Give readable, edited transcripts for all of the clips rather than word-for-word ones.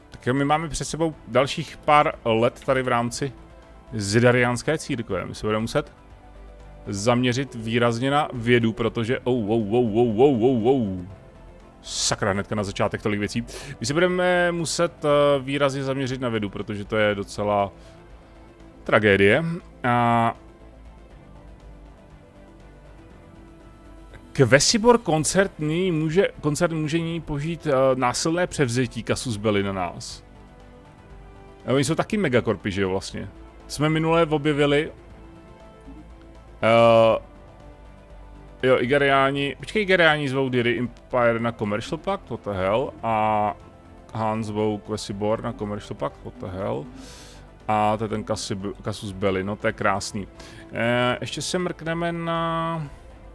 Tak jo, my máme před sebou dalších pár let tady v rámci Zidariánské církve. My se budeme muset zaměřit výrazně na vědu, protože sakra, hnedka na začátek tolik věcí. My se budeme muset výrazně zaměřit na vědu, protože to je docela tragédie. A Kvesibor koncert může nyní použít násilné převzetí Casus Belli na nás. A oni jsou taky megakorpy, že jo, vlastně. Jsme minule objevili. Jo, Igariáni. Počkej, Igariáni zvou Diri Empire na Commercial Pact, what the hell. A Han zvou Kvesibor na Commercial Pact, what the hell. A to je ten Casus Belli, no to je krásný. Ještě se mrkneme na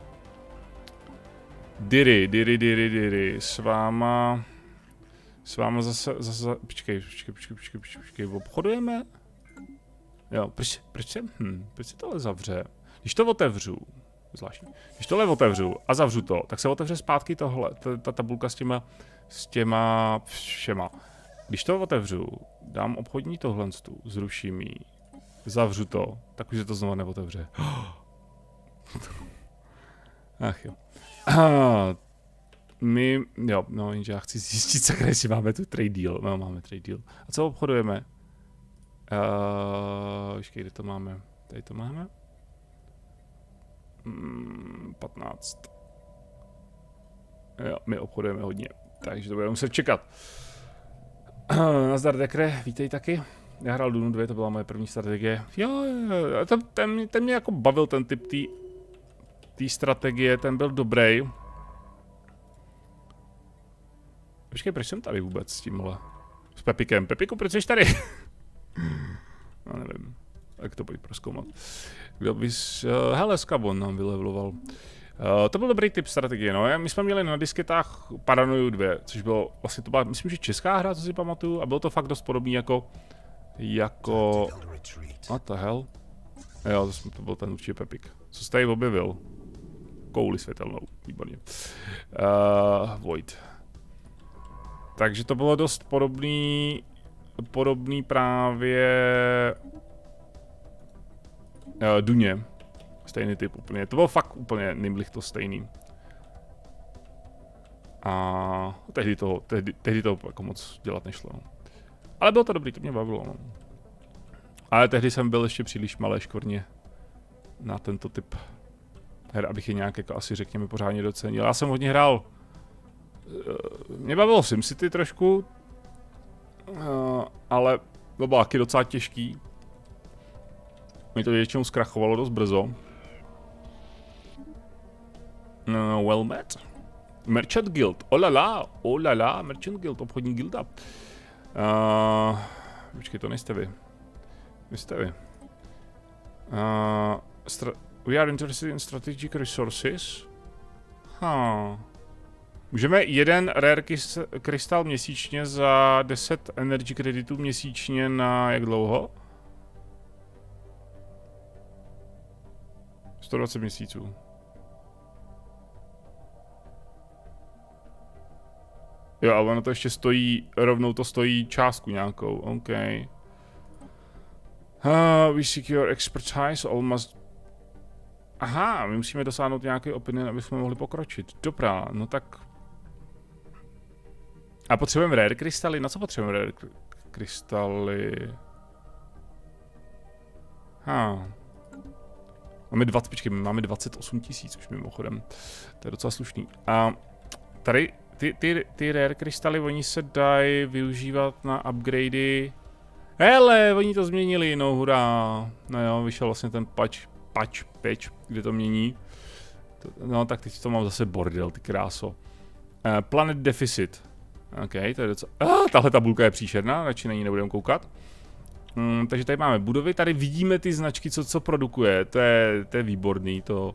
Diri, s váma zase, počkej, obchodujeme? Jo, proč se tohle zavře? Když to otevřu, zvláštní, když tohle otevřu a zavřu to, tak se otevře zpátky tohle, ta tabulka s těma všema. Když to otevřu, dám obchodní tohle, zruším ji, zavřu to, tak už se to znovu neotevře. Ach jo. Jenže já chci zjistit, sakra, jestli máme tu trade deal. No, máme trade deal. A co obchodujeme? Počkej, kde to máme? Tady to máme? 15. Jo, my obchodujeme hodně, takže to budeme muset čekat. Nazdar Dekre, vítej taky. Já hrál Dunu 2, to byla moje první strategie. Jo, ten mě jako bavil ten typ té strategie, ten byl dobrý. Počkej, proč jsem tady vůbec s tímhle? S Pepikem. Pepiku, proč jsi tady? No nevím. Jak to pojď prozkoumat. Kdo bys... hele, Skabon nám vyleveloval. To byl dobrý typ strategie, no. My jsme měli na disketách Paranoiu 2, což bylo vlastně to byla, myslím, že česká hra, co si pamatuju, a bylo to fakt dost podobný jako... What the hell? Jo, to byl ten určitě Pepik. Co jsi tady objevil? Kouli světelnou, výborně. Void. Takže to bylo dost podobný právě Duně. Stejný typ úplně. To bylo fakt úplně Nimlich to stejný. A tehdy to jako moc dělat nešlo. No. Ale bylo to dobrý, to mě bavilo. No. Ale tehdy jsem byl ještě příliš malé škvrně na tento typ her, abych je nějak jako asi řekněme pořádně docenil. Já jsem hodně hrál. Mě bavilo SimCity trošku, ale to bylo taky docela těžký. Mě to většinou zkrachovalo dost brzo. Well met. Merchant Guild, oh la la, Merchant Guild, obchodní gilda. Počkej, to nejste vy. Jste vy. We are interested in strategic resources. Můžeme jeden rare krystal měsíčně za 10 energy kreditů měsíčně na jak dlouho? 120 měsíců. Jo, ale ono to ještě stojí, rovnou to stojí částku nějakou, OK. We secure expertise, almost... Aha, my musíme dosáhnout nějaké opinion, aby jsme mohli pokročit. Dobrá, no tak... A potřebujeme rare krystaly? Na co potřebujeme rare krystaly? Máme 28 000 už mimochodem. To je docela slušný. A tady ty rare krystaly, oni se dají využívat na upgradey. Hele, oni to změnili, no hurá. No jo, vyšel vlastně ten patch, kde to mění. No tak teď to mám zase bordel, ty kráso. Planet Deficit. OK, to je docela... tahle tabulka je příšerná, radši na ní nebudeme koukat. Takže tady máme budovy, tady vidíme ty značky, co produkuje, to je výborný, to...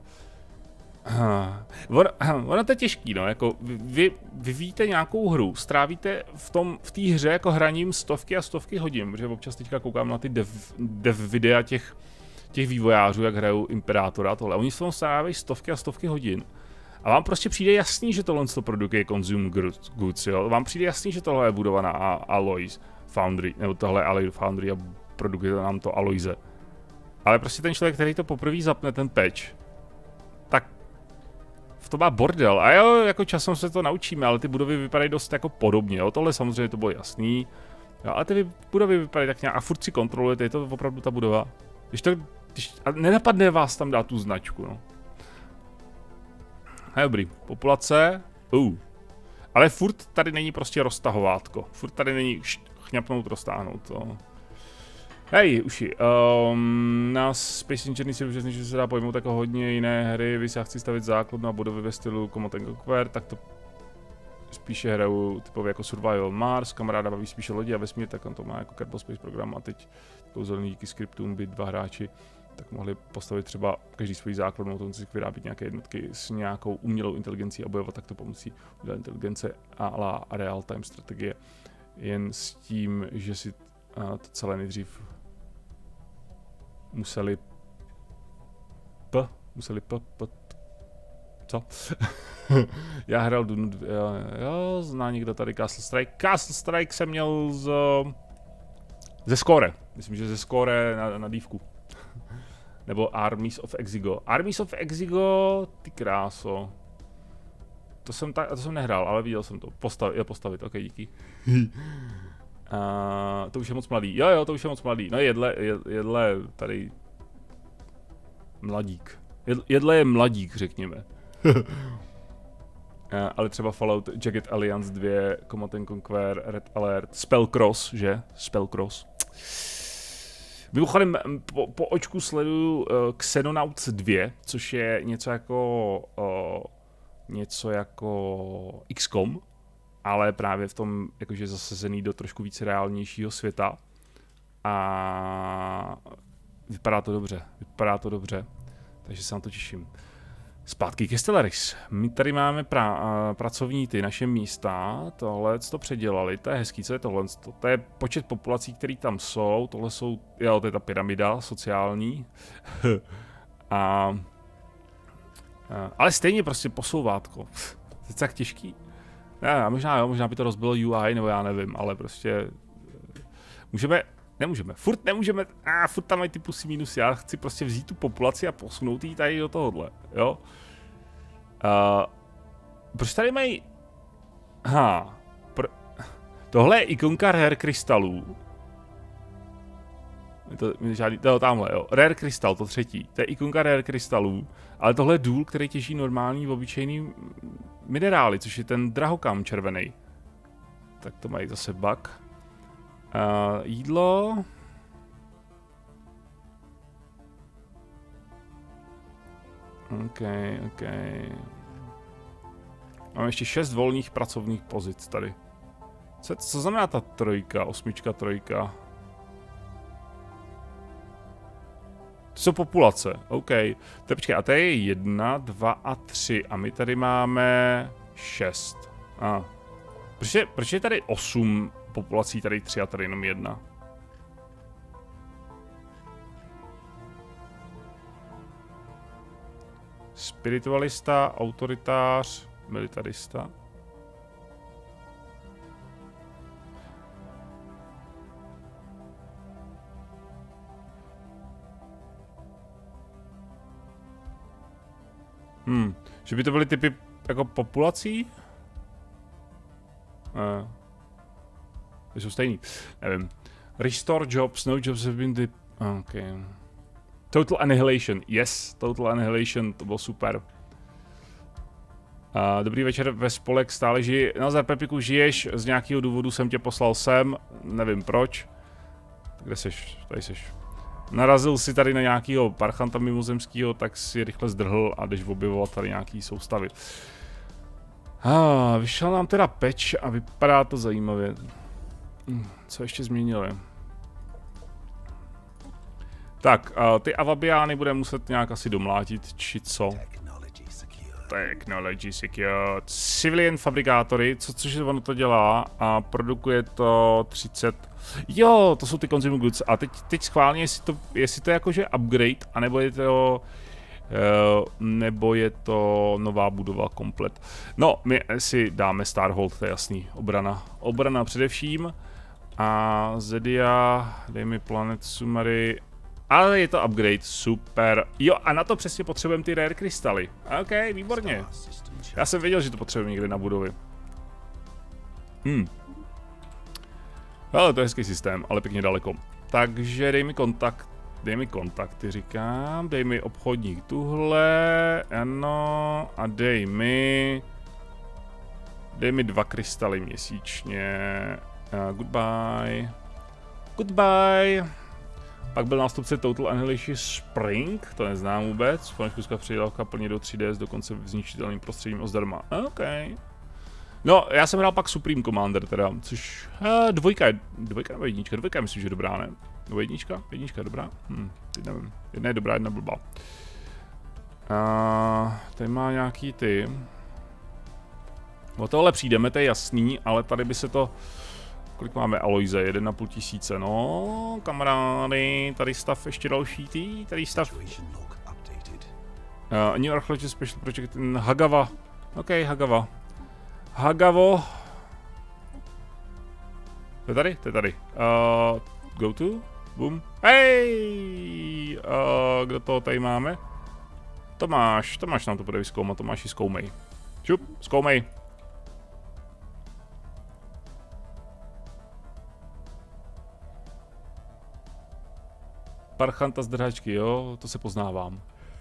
Ono to je těžký, no, jako vy vyvíjíte nějakou hru, strávíte v té hře jako hraním stovky a stovky hodin, protože občas teďka koukám na ty dev videa těch vývojářů, jak hrajou Imperátora a tohle, oni v tom strávají stovky a stovky hodin. A vám prostě přijde jasný, že tohle produkuje consumer goods, jo? Vám přijde jasný, že tohle je budovaná Alloys Foundry, nebo tohle je Alloy Foundry a produkuje nám to Alloyze. Ale prostě ten člověk, který to poprvé zapne, ten patch, tak v tom má bordel. A jo, jako časem se to naučíme, ale ty budovy vypadají dost jako podobně, jo? Tohle samozřejmě to bylo jasný. Jo, ale ty budovy vypadají tak nějak a furt si kontrolujete, je to opravdu ta budova. A nenapadne vás tam dát tu značku, no. Dobrý, populace. Ale furt tady není prostě roztahovátko. Furt tady není chňapnout, roztáhnout to. Hej, uši. Nás Space Engineers je úžasný, že se dá pojmout jako hodně jiné hry. Když já chci stavit základ na budovy ve stylu Command & Conquer, tak to spíše hraju typově jako Survival Mars, kamaráda baví spíše lodi a vesmír, tak on to má jako Kerbal Space program a teď kouzelný díky skriptům by 2 hráči tak mohli postavit třeba každý svůj základ, mohou si vyrábět nějaké jednotky s nějakou umělou inteligencí a bojovat takto pomocí umělé inteligence a real-time strategie. Jen s tím, že si to celé nejdřív museli co? Já hrál Dunu 2, jo, zná někdo tady Castle Strike. Castle Strike jsem měl ze Score. Myslím, že ze Score na dívku. Nebo Armies of Exigo. Armies of Exigo, ty kráso. To jsem nehrál, ale viděl jsem to. Postavit, ok, díky. To už je moc mladý. Jo, to už je moc mladý. No jedle tady mladík. Jedle je mladík, řekněme. Ale třeba Fallout, Jagged Alliance 2, Command & Conquer, Red Alert, Spellcross, že? Spellcross. Mimochodem, po očku sleduju Xenonauts 2, což je něco jako XCOM, ale právě v tom jakože zasazený do trošku více reálnějšího světa. A vypadá to dobře, takže se na to těším. Zpátky ke Stellaris. My tady máme pracovní ty naše místa, tohle to předělali, to je hezký, co je tohle? To je počet populací, které tam jsou, tohle jsou, jo, to je ta pyramida sociální. Ale stejně prostě posouvátko. To je tak těžký. Ne, možná by to rozbilo UI, nebo já nevím, ale prostě nemůžeme, furt tam mají ty plusy minusy, já chci prostě vzít tu populaci a posunout ji tady do tohohle, jo. Proč tady mají, tohle je ikonka Rare krystalů. Tamhle, jo, Rare krystal, to třetí, to je ikonka Rare krystalů, ale tohle je důl, který těží normální, obyčejný minerály, což je ten drahokam červený. Tak to mají zase bug. Jídlo. OK. Mám ještě 6 volných pracovních pozic tady. Co znamená ta trojka, 8, 3? To jsou populace, OK. Počkej, a to je 1, 2 a 3 a my tady máme 6. Proč je tady 8 populací, tady 3 a tady jenom 1? Spiritualista, autoritář, militarista. Že by to byly typy jako populací? Jsou stejný, nevím. Restore jobs, no jobs have been okay. Total Annihilation, yes, Total Annihilation, to bylo super. Dobrý večer, ve spolek stále žiji. Nazdar Pepiku, žiješ, z nějakého důvodu jsem tě poslal sem, nevím proč. Kde seš? Tady seš. Narazil si tady na nějakého parchanta mimozemského, tak si rychle zdrhl a jdeš objevovat tady nějaký soustavy. Vyšel nám teda patch a vypadá to zajímavě. Co ještě změnili? Tak, ty avabiány budeme muset nějak asi domlátit, či co? Technology secured. Civilian fabrikátory, což ono to dělá a produkuje to 30. Jo, to jsou ty consumer goods. A teď schválně, jestli to je jakože upgrade, anebo je to nebo je to nová budova komplet. No, my si dáme Starhold, to je jasný, obrana především. A Zedia, dej mi Planet Summary, ale je to upgrade, super. Jo, a na to přesně potřebujeme ty rare krystaly. OK, výborně. Já jsem věděl, že to potřebujeme někde na budovy. Ale to je hezký systém, ale pěkně daleko. Takže dej mi kontakty, říkám, dej mi obchodník tuhle, ano, a dej mi 2 krystaly měsíčně. Goodbye. Pak byl nástupce Total Annihilation Spring, to neznám vůbec. Faneškovská předělávka plně do 3DS, dokonce v zničitelným prostředím ozdarma. OK. No, já jsem hrál pak Supreme Commander teda, což dvojka nebo jednička, dvojka myslím, že je dobrá, ne? Nebo jednička je dobrá? Teď nevím, jedna je dobrá, jedna blbá. Tady má nějaký ty. O tohle přijdeme, to je jasný, ale tady by se to... Kolik máme Aloise? 1,5 tisíce, no, kamarády, tady stav ještě další tady stav. New Archaeology Special Project Hagava. OK, Hagavo. To je tady. Go to? Boom. Hej! Kdo toho tady máme? Tomáš nám to bude vyzkoumat, Tomáši, zkoumej. Čup, zkoumej. Parchanta z drhačky, jo, to se poznávám.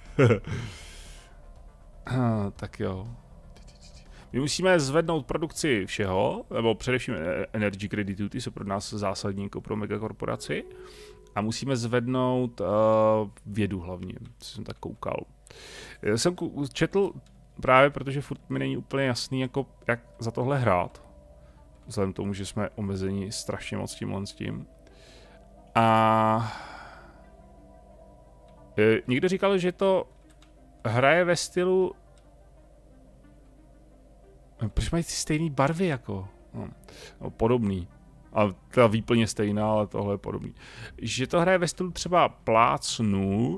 Tak jo. My musíme zvednout produkci všeho, nebo především energy creditů, ty jsou pro nás zásadní jako pro megakorporaci. A musíme zvednout vědu hlavně, co jsem tak koukal. Já jsem četl právě, protože furt mi není úplně jasný, jako, jak za tohle hrát. Vzhledem k tomu, že jsme omezeni strašně moc tímhle s tím. A někdo říkal, že to hraje ve stylu... Proč mají ty stejné barvy jako? No, podobný. A ta výplně stejná, ale tohle je podobný. Že to hraje ve stylu třeba plácnu,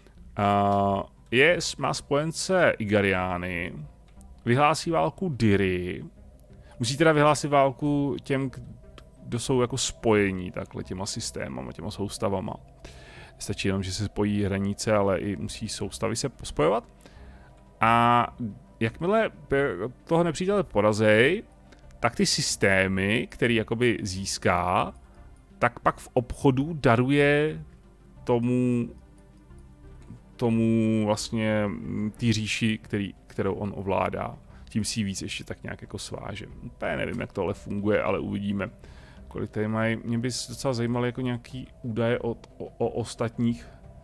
má spojence Igariány, vyhlásí válku Diri, musí teda vyhlásit válku těm, kdo jsou jako spojení takhle těma systémama, těma soustavama. Stačí jenom, že se spojí hranice, ale i musí soustavy se spojovat. A jakmile toho nepřítele porazej, tak ty systémy, který jakoby získá, tak pak v obchodu daruje tomu vlastně té říši, kterou on ovládá. Tím si víc ještě tak nějak jako sváže. Úplně nevím, jak tohle funguje, ale uvidíme. Kolik tady mají, mě by docela zajímaly jako nějaký údaje o ostatních.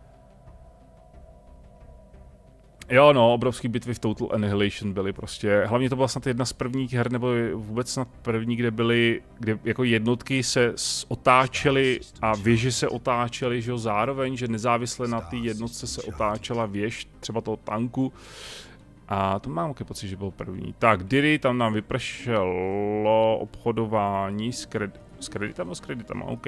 Jo no, obrovský bitvy v Total Annihilation byly prostě, hlavně to byla snad jedna z prvních her, nebo vůbec snad první, kde jako jednotky se otáčely a věže se otáčely, že jo, zároveň, že nezávisle na té jednotce se otáčela věž, třeba toho tanku. A to mám takový pocit, že byl první. Tak, Diri, tam nám vypršelo obchodování s kreditama, OK.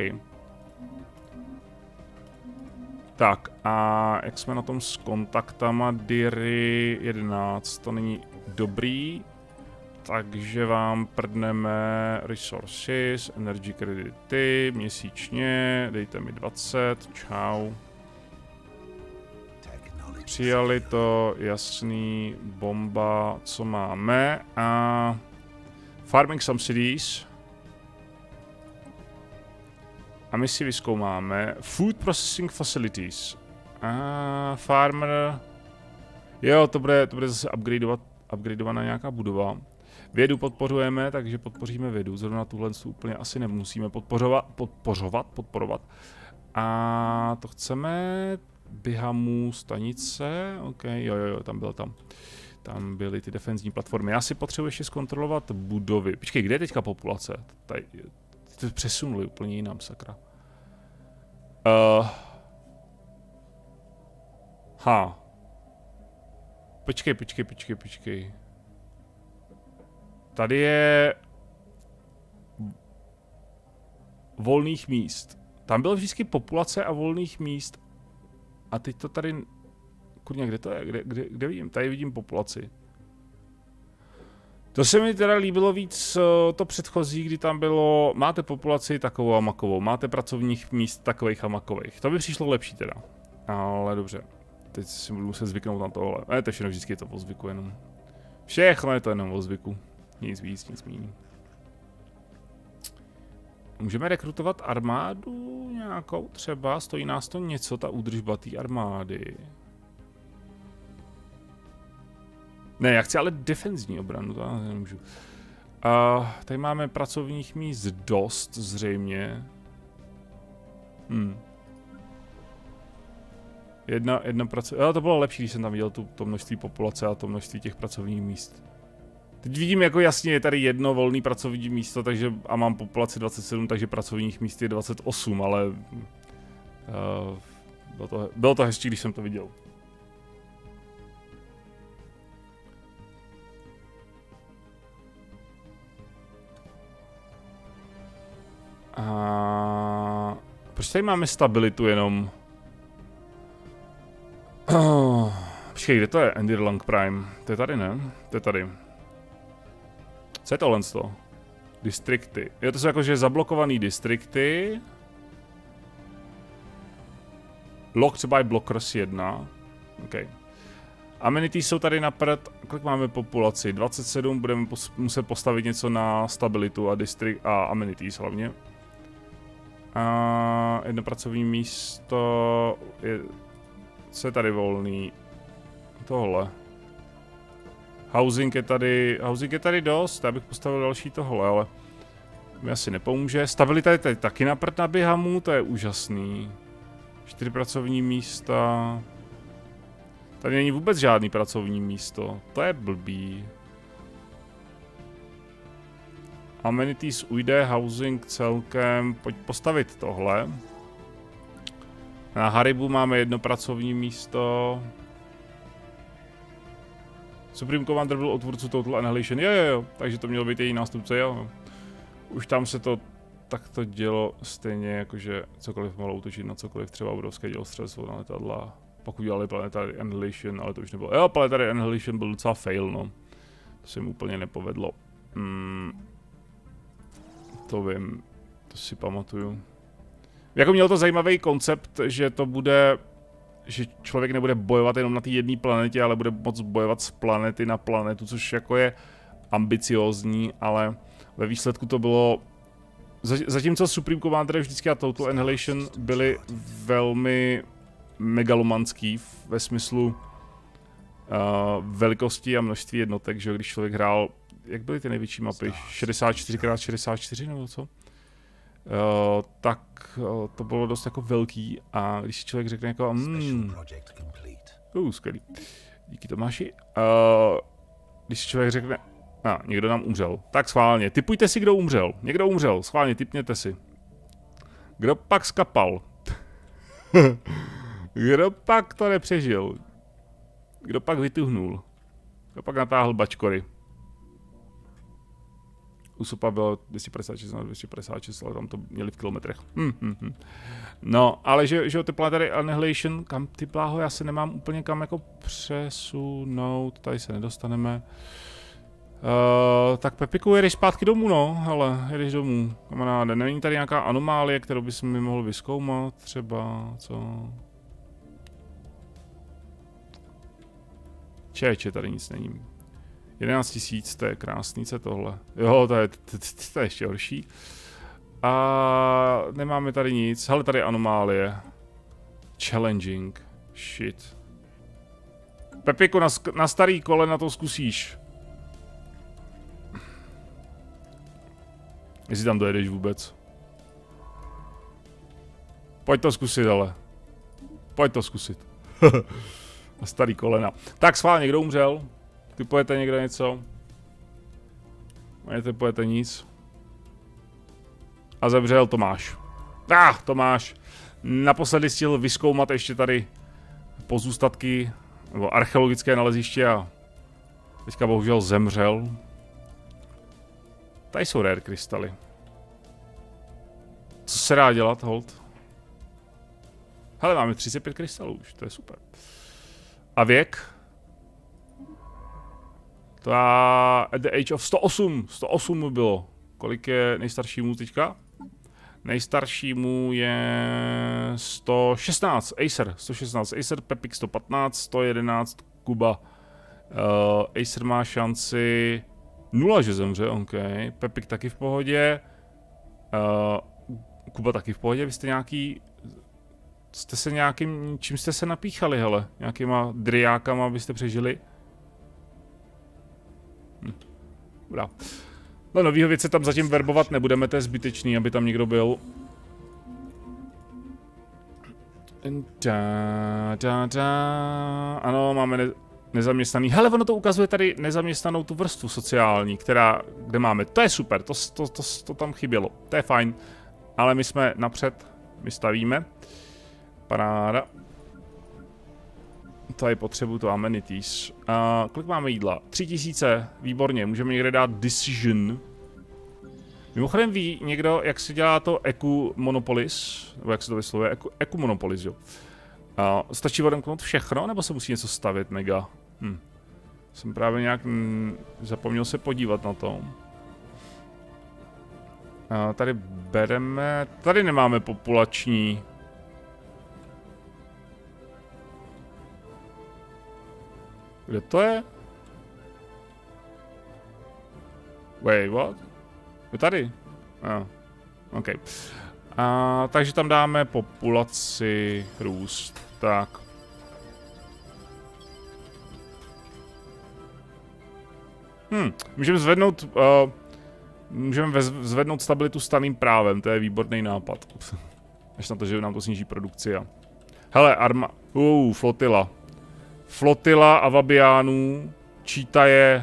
Tak, a jak jsme na tom s kontaktama? Diri 11, to není dobrý. Takže vám prdneme resources, energy credity, měsíčně, dejte mi 20, čau. Přijali to, jasný, bomba, co máme, a farming subsidies. A my si vyzkoumáme food processing facilities. A farmer, jo, to bude zase upgradeovaná nějaká budova. Vědu podporujeme, takže podpoříme vědu, zrovna tuhle úplně asi nemusíme podporovat. A to chceme... Bihamu stanice, OK, jo, tam byly ty defenzní platformy. Já si potřebuji ještě zkontrolovat budovy. Počkej, kde je teďka populace? Tady, to přesunuli úplně jinam, sakra. Počkej. Tady je volných míst. Tam bylo vždycky populace a volných míst. A teď to tady Kurně, kde to je? Kde vidím? Tady vidím populaci. To se mi teda líbilo víc to předchozí, kdy tam bylo, máte populaci takovou a makovou, máte pracovních míst takových a makových. To by přišlo lepší teda. Ale dobře. Teď si budu muset zvyknout na tohle. Ale to všechno vždycky je to o zvyku jenom. Všechno je to jenom o zvyku. Nic víc, nic méně. Můžeme rekrutovat armádu nějakou třeba? Stojí nás to něco, ta údržba té armády. Ne, já chci ale defenzní obranu, to já nemůžu. Tady máme pracovních míst dost, zřejmě. Jedna pracovní... to bylo lepší, když jsem tam viděl to množství populace a to množství těch pracovních míst. Teď vidím jako jasně, je tady jedno volné pracovní místo, takže a mám populaci 27, takže pracovních míst je 28, ale... bylo to hezčí, když jsem to viděl. Proč tady máme stabilitu jenom? Počkej, kde to je? Endirlang Prime. To je tady, ne? To je tady. Co je tohle z toho? Distrikty. Jo, to jsou jakože zablokovaný distrikty. Locked by Blockers 1. OK. Amenities jsou tady na prd. Kolik máme populaci? 27, budeme muset postavit něco na stabilitu a district a amenities hlavně. A jedno pracovní místo je... Co je tady volný? Tohle. Housing je tady dost, já bych postavil další tohle, ale mi asi nepomůže. Stabilita je tady taky na prd na Bihamu, to je úžasný. 4 pracovní místa. Tady není vůbec žádný pracovní místo, to je blbý. Amenities ujde, housing celkem, pojď postavit tohle. Na Haribu máme jedno pracovní místo. Supreme Commander byl otvůrců Total Annihilation, jo, takže to mělo být její nástupce, jo. Už tam se to takto dělo stejně, jakože cokoliv mohlo útočit na cokoliv, třeba obrovské dělostřelstvo na letadla. Pak udělali Planetary Annihilation, ale to už nebylo. Jo, Planetary Annihilation byl docela fail, no. To se jim úplně nepovedlo. To vím, to si pamatuju. Jako měl to zajímavý koncept, že to bude, že člověk nebude bojovat jenom na té jedné planetě, ale bude moct bojovat z planety na planetu, což jako je ambiciózní, ale ve výsledku to bylo... Zatímco Supreme Commander vždycky a Total Annihilation byly velmi megalomanský ve smyslu velikosti a množství jednotek, že když člověk hrál, jak byly ty největší mapy, 64x64 nebo co? Tak to bylo dost jako velký a když člověk řekne jako skvělý. Díky Tomáši. Když člověk řekne, někdo nám umřel, tak schválně, tipujte si, kdo umřel. Někdo umřel, schválně, tipněte si. Kdo pak skapal? Kdo pak to nepřežil? Kdo pak vytuhnul? Kdo pak natáhl bačkory? Usopa bylo 256 na 256, ale tam to měli v kilometrech. No, ale že ty Planetary Annihilation, kam ty bláho, já se nemám úplně kam jako přesunout, tady se nedostaneme. Tak Pepiku, jedeš zpátky domů, no, hele, jedeš domů, kamaráde, není tady nějaká anomálie, kterou bys mi mohl vyzkoumat, třeba, co? Čeče, tady nic není. 11 000, to je krásný, co tohle. Jo, to je ještě horší. A nemáme tady nic. Hele, tady anomálie. Challenging. Shit. Pepiku, na starý kole na to zkusíš. Jestli tam dojedeš vůbec. Pojď to zkusit, ale. Pojď to zkusit. Na starý kolena. Tak schválně, kdo umřel? Typujete někdo něco? Netypujete nic. A zemřel Tomáš. Tomáš. Naposledy stihl vyzkoumat ještě tady pozůstatky, nebo archeologické naleziště a teďka bohužel zemřel. Tady jsou rare krystaly. Co se dá dělat, hold? Hele, máme 35 krystalů už, to je super. A věk? To já... At the age of 108. 108 mu bylo. Kolik je nejstaršímu teďka? Nejstaršímu je 116. Acer. 116. Acer, Pepik 115, 111 Kuba. Acer má šanci 0, že zemře, OK. Pepik taky v pohodě. Kuba taky v pohodě, vy jste nějaký... Jste se nějakým... Čím jste se napíchali, hele? Nějakýma driákama, abyste přežili? Dobrá. No novýho věce tam zatím verbovat nebudeme, to je zbytečný, aby tam někdo byl. Ano, máme nezaměstnaný. Hele, ono to ukazuje tady nezaměstnanou tu vrstvu sociální, kde máme. To je super, to tam chybělo. To je fajn. Ale my jsme napřed, my stavíme. Paráda. Tady potřebuju to amenities. Kolik máme jídla? 3000, výborně, můžeme někde dát decision. Mimochodem ví někdo, jak se dělá to Eku Monopolis? Nebo jak se to vyslovuje? Eku Monopolis, jo. Stačí odemknout všechno, nebo se musí něco stavět mega? Jsem právě nějak zapomněl se podívat na to. Tady bereme... Tady nemáme populační... Kde to je? Wait, what? Je tady? OK. Takže tam dáme populaci růst. Tak. Můžeme zvednout... můžeme zvednout stabilitu staným právem, to je výborný nápad. Až na to, že nám to sníží produkci. Hele, flotila. Flotila Avabiánů, číta je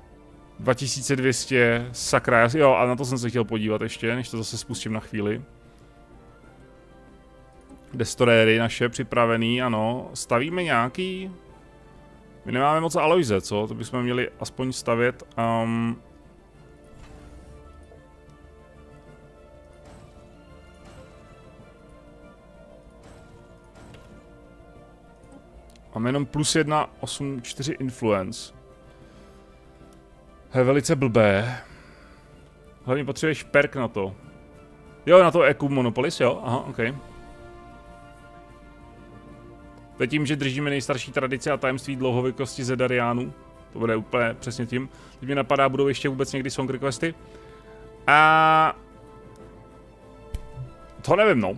2200, sakra, jo, a na to jsem se chtěl podívat ještě, než to zase spustím na chvíli. Destoréry naše připravený, ano, stavíme nějaký... My nemáme moc Aloise, co? To bychom měli aspoň stavět. Máme jenom +1, 8, 4 influence. Je velice blbé. Hlavně potřebuješ perk na to. Jo, na to Eku Monopolis, jo? Aha, OK. To je tím, že držíme nejstarší tradici a tajemství dlouhověkosti Zedariánů. To bude úplně přesně tím. Teď mě napadá, budou ještě vůbec někdy song requesty. A... To nevím, no.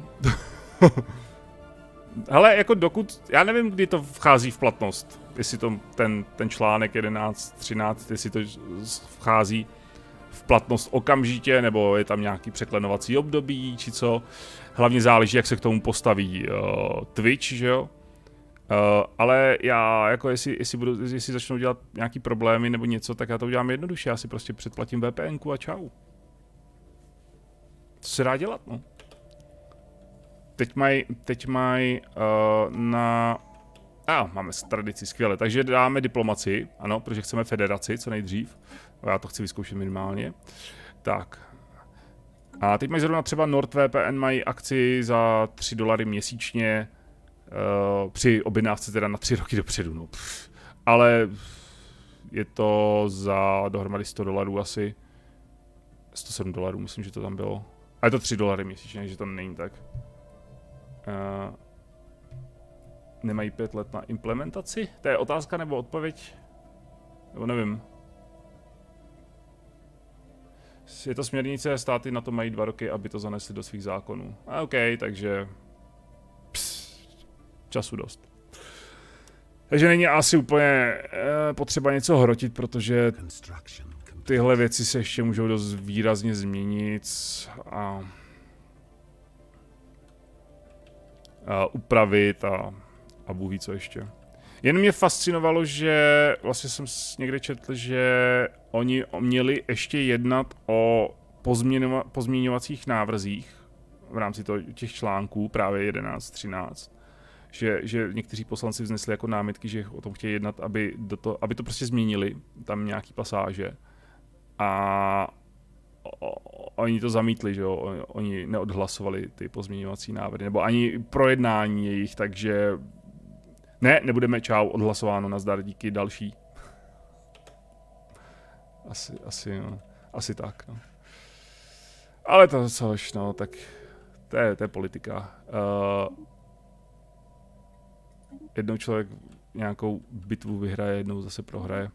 Hele, jako dokud, já nevím, kdy to vchází v platnost, jestli to ten článek 11.13, jestli to vchází v platnost okamžitě, nebo je tam nějaký překlenovací období, či co. Hlavně záleží, jak se k tomu postaví Twitch, že jo. Ale já, jako jestli začnou dělat nějaký problémy nebo něco, tak já to udělám jednoduše, já si prostě předplatím VPNku a čau. Co se dá dělat, no? Teď mají na... máme tradici, skvěle, takže dáme diplomaci, ano, protože chceme federaci co nejdřív. Já to chci vyzkoušet minimálně. Tak. A teď mají zrovna třeba NordVPN, mají akci za $3 měsíčně, při objednávce teda na 3 roky dopředu, no. Ale je to za dohromady $100 asi. $107, myslím, že to tam bylo. A je to $3 měsíčně, takže to není tak. Nemají 5 let na implementaci? To je otázka nebo odpověď? Nebo nevím. Je to směrnice, státy na to mají 2 roky, aby to zanesli do svých zákonů. OK, takže... času dost. Takže není asi úplně potřeba něco hrotit, protože tyhle věci se ještě můžou dost výrazně změnit a upravit a Bůh ví co ještě. Jen mě fascinovalo, že vlastně jsem někde četl, že oni měli ještě jednat o pozměňovacích návrzích v rámci těch článků, právě 11, 13. Že někteří poslanci vznesli jako námitky, že o tom chtějí jednat, aby to prostě změnili, tam nějaký pasáže. A oni to zamítli, že jo, oni neodhlasovali ty pozměňovací návrhy, nebo ani projednání jejich, takže Ne, nebudeme, čau, odhlasováno, nazdar, díky, další. Asi tak, no. Ale to což, no, tak to je politika. Jednou člověk nějakou bitvu vyhraje, jednou zase prohraje.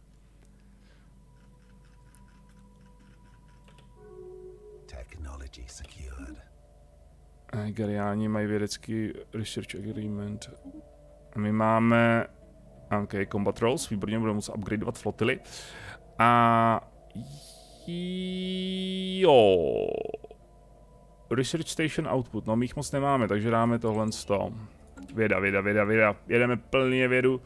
Nigeriáni mají vědecký research agreement. My máme combat rolls, výborně, budeme muset upgradeovat flotily. A jo. Research station output, no my jich moc nemáme, takže dáme tohle z toho. Věda. Jedeme plně vědu.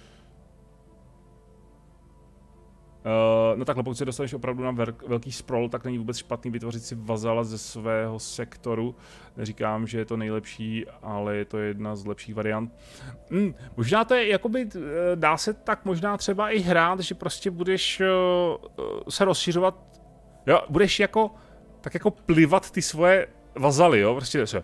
No takhle, pokud se dostaneš opravdu na velký sprawl, tak není vůbec špatný vytvořit si vazala ze svého sektoru. Neříkám, že je to nejlepší, ale je to jedna z lepších variant. Možná to je, jakoby, dá se tak možná třeba i hrát, že prostě budeš se rozšířovat, jo, budeš jako, tak jako plivat ty svoje vazaly, jo, prostě se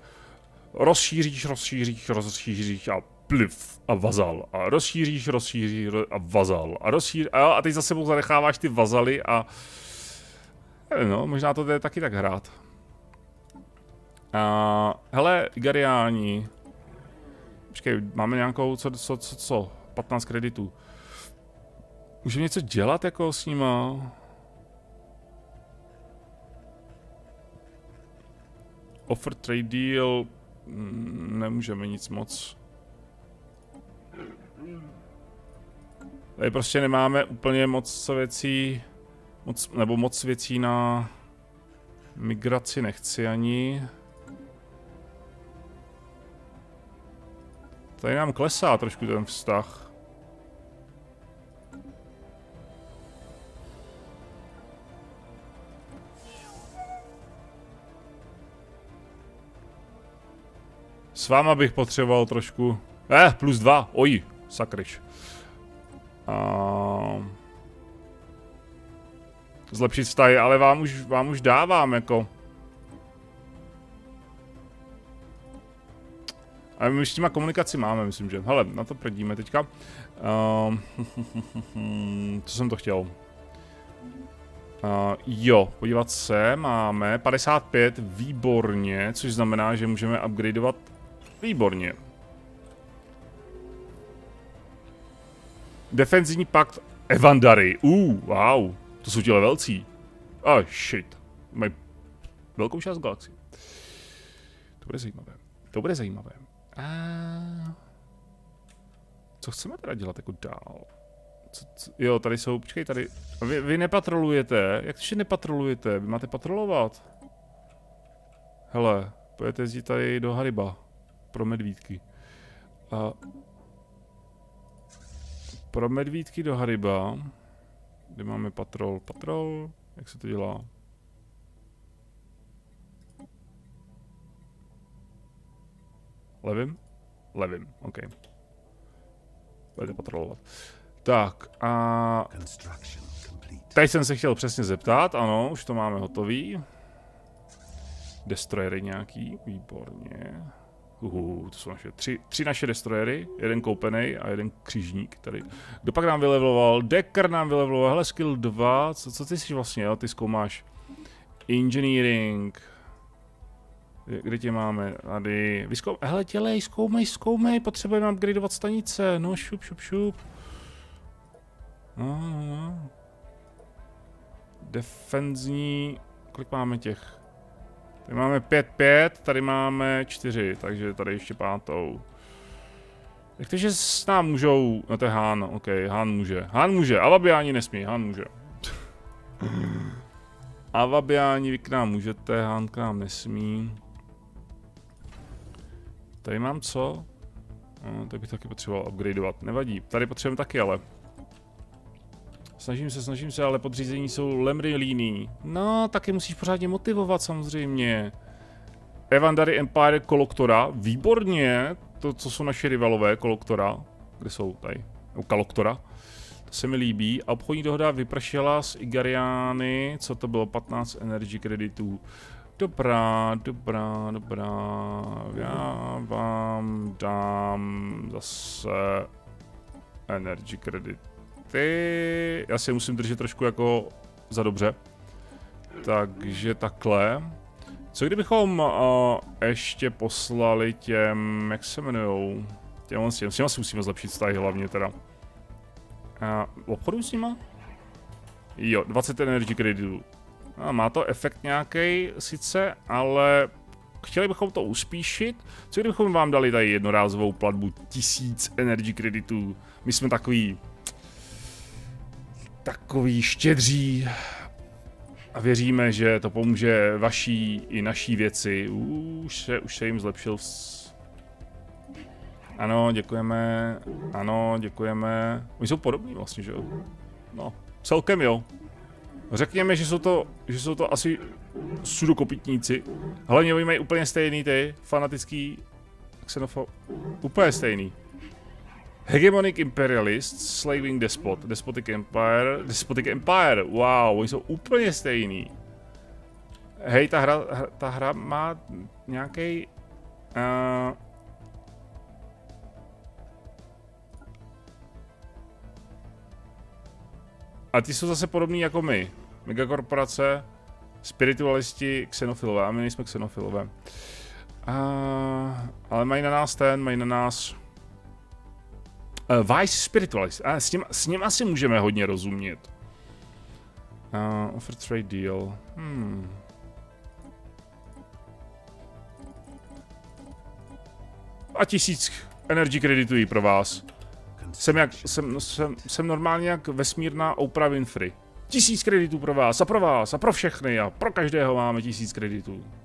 rozšíříš a pliv a vazal a rozšíříš a vazal a teď za sebou zanecháváš ty vazaly a no, možná to jde taky tak hrát. Hele, Igariáni. Počkej, máme nějakou, co? 15 kreditů. Můžeme něco dělat jako s nima? Offer trade deal. Nemůžeme nic moc. Tady prostě nemáme úplně moc věcí, moc věcí na migraci nechci ani. Tady nám klesá trošku ten vztah. S váma bych potřeboval trošku... +2, oj, sakryš. Zlepšit vztahy, ale vám už dávám, jako. A my už s těma komunikaci máme, myslím, že. Hele, na to prdíme teďka. Co jsem to chtěl? Jo, podívat se, máme 55, výborně, což znamená, že můžeme upgradeovat výborně. Defenzivní pakt Evandary. Wow, to jsou ti levelcí. Shit. Mají velkou část galaxie. To bude zajímavé. Co chceme teda dělat jako dál? Jo, tady jsou, počkej, tady. Vy nepatrolujete. Jak to, že nepatrolujete? Vy máte patrolovat. Hele, pojďte jezdit tady do Hariba. Pro medvídky. Pro medvídky do Hariba. Kde máme patrol? Patrol? Jak se to dělá? Levím? Levím, OK. Budete patrolovat. Tak a... Tady jsem se chtěl přesně zeptat, ano, už to máme hotový. Destroyery nějaký, výborně. To jsou naše tři naše destroyery, jeden koupený a jeden křižník tady. Kdo pak nám vylevloval? Decker nám vylevloval, hele, skill 2, co ty jsi vlastně, jo? Ty zkoumáš engineering. Kde tě máme? Tady, hele, dělej, zkoumej, potřebujeme upgradeovat stanice, no šup. No. Defenzní, kolik máme těch? Tady máme 5, tady máme 4, takže tady ještě 5. Jak to, že s nám můžou, no to je Han, OK, Han může, Avabiáni nesmí, Han může. Avabiáni, vy k nám můžete, Han k nám nesmí. Tady mám co? No, tady bych taky potřeboval upgradeovat, nevadí, tady potřebujeme taky, ale. Snažím se, ale podřízení jsou lemry líný. No, taky musíš pořádně motivovat samozřejmě. Evandary Empire Koloktora, výborně. To, co jsou naši rivalové, Koloktora. Kde jsou tady? Kaloktora. To se mi líbí. A obchodní dohoda vypršela s Igariány. Co to bylo? 15 energy kreditů. Dobrá. Já vám dám zase energy credity. Já si musím držet trošku jako za dobře. Takže takhle. Co kdybychom ještě poslali těm, jak se jmenujou? S těma si musíme zlepšit vztahy hlavně teda. Obchoduji s nima? Jo, 20 energy kreditů. Má to efekt nějaký sice, ale chtěli bychom to uspíšit. Co kdybychom vám dali tady jednorázovou platbu 1000 energy kreditů? My jsme takový štědří a věříme, že to pomůže vaší i naší věci. Už se jim zlepšil. Ano, děkujeme. Ano, děkujeme. Oni jsou podobní vlastně, že jo? No, celkem jo. Řekněme, že jsou to asi sudokopitníci. Hlavně oni mají úplně stejný ty fanatický xenofob. Úplně stejný. Hegemonic Imperialist, Slaving Despot, Despotic Empire, wow, oni jsou úplně stejný. Hej, ta hra má nějaký a ty jsou zase podobný jako my. Megakorporace, spiritualisti, xenofilové, a my nejsme xenofilové. Ale mají na nás Vice Spiritualist. S ním asi můžeme hodně rozumět. Offer trade deal. A 1000 energy kreditují pro vás. Jsem normálně jak vesmírná Oprah Winfrey. 1000 kreditů pro vás a pro všechny a pro každého máme 1000 kreditů.